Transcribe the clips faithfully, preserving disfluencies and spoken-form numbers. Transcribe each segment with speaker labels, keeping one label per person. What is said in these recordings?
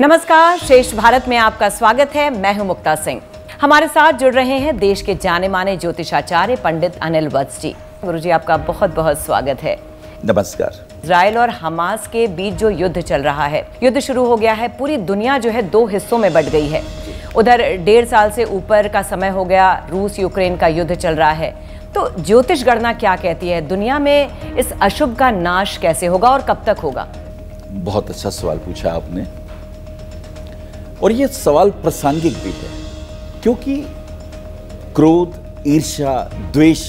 Speaker 1: नमस्कार, श्रेष्ठ भारत में आपका स्वागत है। मैं हूं मुक्ता सिंह। हमारे साथ जुड़ रहे हैं देश के जाने माने ज्योतिषाचार्य पंडित अनिल वत्स जी। गुरुजी, आपका बहुत बहुत स्वागत है।
Speaker 2: नमस्कार।
Speaker 1: इजराइल और हमास के बीच जो युद्ध चल रहा है, युद्ध शुरू हो गया है। पूरी दुनिया जो है दो हिस्सों में बंट गई है। उधर डेढ़ साल से ऊपर का समय हो गया, रूस यूक्रेन का युद्ध चल रहा है। तो ज्योतिष गणना क्या कहती है, दुनिया में इस अशुभ का नाश कैसे होगा और कब तक होगा?
Speaker 2: बहुत अच्छा सवाल पूछा आपने, और यह सवाल प्रासंगिक भी है, क्योंकि क्रोध, ईर्ष्या, द्वेष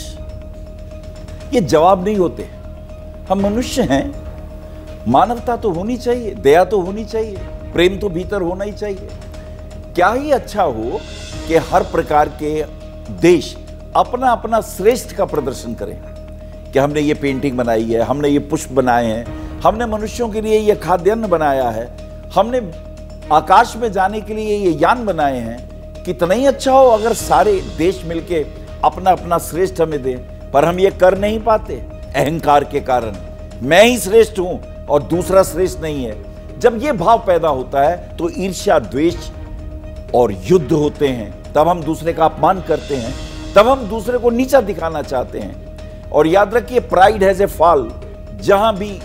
Speaker 2: ये जवाब नहीं होते। हम मनुष्य हैं, मानवता तो होनी चाहिए, दया तो होनी चाहिए, प्रेम तो भीतर होना ही चाहिए। क्या ही अच्छा हो कि हर प्रकार के देश अपना अपना श्रेष्ठ का प्रदर्शन करें कि हमने ये पेंटिंग बनाई है, हमने ये पुष्प बनाए हैं, हमने मनुष्यों के लिए ये खाद्यान्न बनाया है, हमने आकाश में जाने के लिए ये यान बनाए हैं। कितना ही अच्छा हो अगर सारे देश मिलके अपना अपना श्रेष्ठ हमें दें, पर हम ये कर नहीं पाते अहंकार के कारण। मैं ही श्रेष्ठ हूं और दूसरा श्रेष्ठ नहीं है। जब ये भाव पैदा होता है तो ईर्ष्या, द्वेष और युद्ध होते हैं। तब हम दूसरे का अपमान करते हैं, तब हम दूसरे को नीचा दिखाना चाहते हैं। और याद रखिए, प्राइड हैज ए फॉल। जहां भी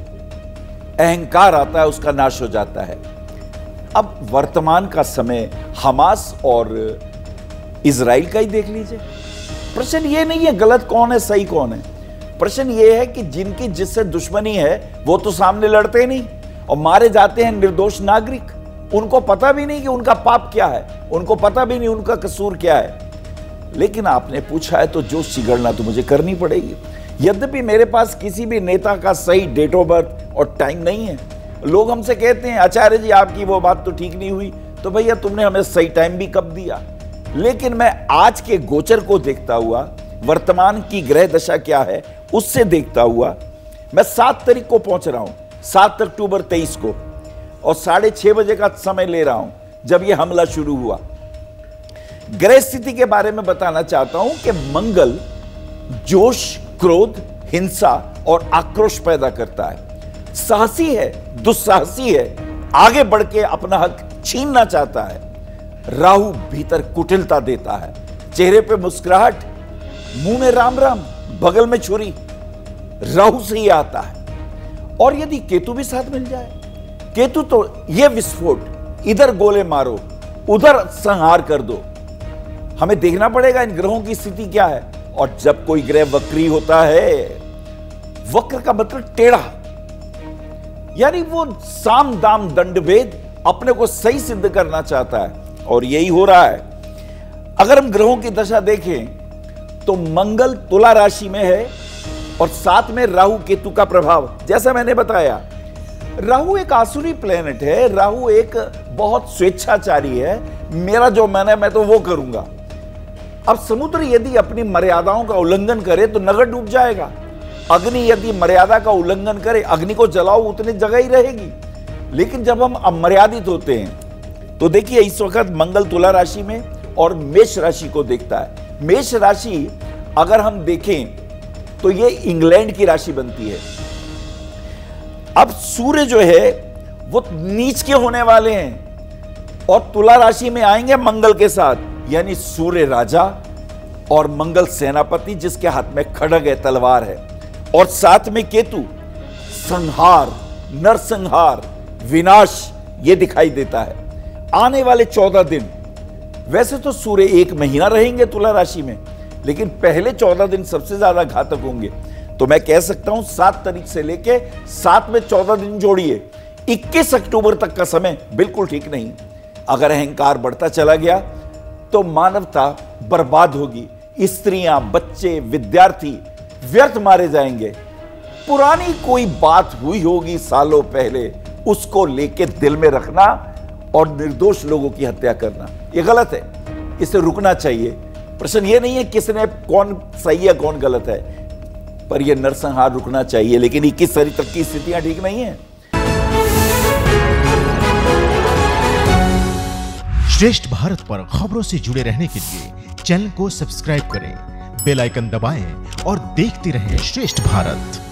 Speaker 2: अहंकार आता है उसका नाश हो जाता है। अब वर्तमान का समय हमास और इजराइल का ही देख लीजिए। प्रश्न ये नहीं है गलत कौन है सही कौन है, प्रश्न ये है कि जिनकी जिससे दुश्मनी है वो तो सामने लड़ते नहीं और मारे जाते हैं निर्दोष नागरिक। उनको पता भी नहीं कि उनका पाप क्या है, उनको पता भी नहीं उनका कसूर क्या है। लेकिन आपने पूछा है तो जो गणना तो मुझे करनी पड़ेगी। यद्यपि मेरे पास किसी भी नेता का सही डेट ऑफ बर्थ और टाइम नहीं है। लोग हमसे कहते हैं आचार्य जी आपकी वो बात तो ठीक नहीं हुई, तो भैया तुमने हमें सही टाइम भी कब दिया। लेकिन मैं आज के गोचर को देखता हुआ, वर्तमान की ग्रह दशा क्या है उससे देखता हुआ, मैं सात तारीख को पहुंच रहा हूं, सात अक्टूबर तेईस को, और साढ़े छह बजे का समय ले रहा हूं जब यह हमला शुरू हुआ। ग्रह स्थिति के बारे में बताना चाहता हूं कि मंगल जोश, क्रोध, हिंसा और आक्रोश पैदा करता है। साहसी है, दुस्साहसी है, आगे बढ़ के अपना हक छीनना चाहता है। राहु भीतर कुटिलता देता है, चेहरे पे मुस्कुराहट, मुंह में राम राम, बगल में छुरी, राहु से ही आता है। और यदि केतु भी साथ मिल जाए, केतु तो यह विस्फोट, इधर गोले मारो, उधर संहार कर दो। हमें देखना पड़ेगा इन ग्रहों की स्थिति क्या है। और जब कोई ग्रह वक्री होता है, वक्र का मतलब टेढ़ा, यानी वो साम दाम दंड भेद अपने को सही सिद्ध करना चाहता है, और यही हो रहा है। अगर हम ग्रहों की दशा देखें तो मंगल तुला राशि में है और साथ में राहु केतु का प्रभाव। जैसा मैंने बताया, राहु एक आसुरी प्लेनेट है, राहु एक बहुत स्वेच्छाचारी है। मेरा जो मन है मैं तो वो करूंगा। अब समुद्र यदि अपनी मर्यादाओं का उल्लंघन करे तो नगर डूब जाएगा। अग्नि यदि मर्यादा का उल्लंघन करे, अग्नि को जलाओ उतनी जगह ही रहेगी। लेकिन जब हम अमर्यादित होते हैं तो देखिए, इस वक्त मंगल तुला राशि में और मेष राशि को देखता है। मेष राशि अगर हम देखें तो ये इंग्लैंड की राशि बनती है। अब सूर्य जो है वो नीच के होने वाले हैं और तुला राशि में आएंगे मंगल के साथ, यानी सूर्य राजा और मंगल सेनापति जिसके हाथ में खड्ग है, तलवार है, और साथ में केतु संहार, नरसंहार, विनाश ये दिखाई देता है। आने वाले चौदह दिन, वैसे तो सूर्य एक महीना रहेंगे तुला राशि में, लेकिन पहले चौदह दिन सबसे ज्यादा घातक होंगे। तो मैं कह सकता हूं सात तारीख से लेके सात में चौदह दिन जोड़िए, इक्कीस अक्टूबर तक का समय बिल्कुल ठीक नहीं। अगर अहंकार बढ़ता चला गया तो मानवता बर्बाद होगी। स्त्रियां, बच्चे, विद्यार्थी व्यर्थ मारे जाएंगे। पुरानी कोई बात हुई होगी सालों पहले, उसको लेके दिल में रखना और निर्दोष लोगों की हत्या करना, यह गलत है। इसे रुकना चाहिए। प्रश्न ये नहीं है किसने कौन सही है कौन गलत है, पर यह नरसंहार रुकना चाहिए। लेकिन इक्कीस तारीख तक की स्थितियां ठीक नहीं है।
Speaker 3: श्रेष्ठ भारत पर खबरों से जुड़े रहने के लिए चैनल को सब्सक्राइब करें, बेल आइकन दबाएं और देखते रहें श्रेष्ठ भारत।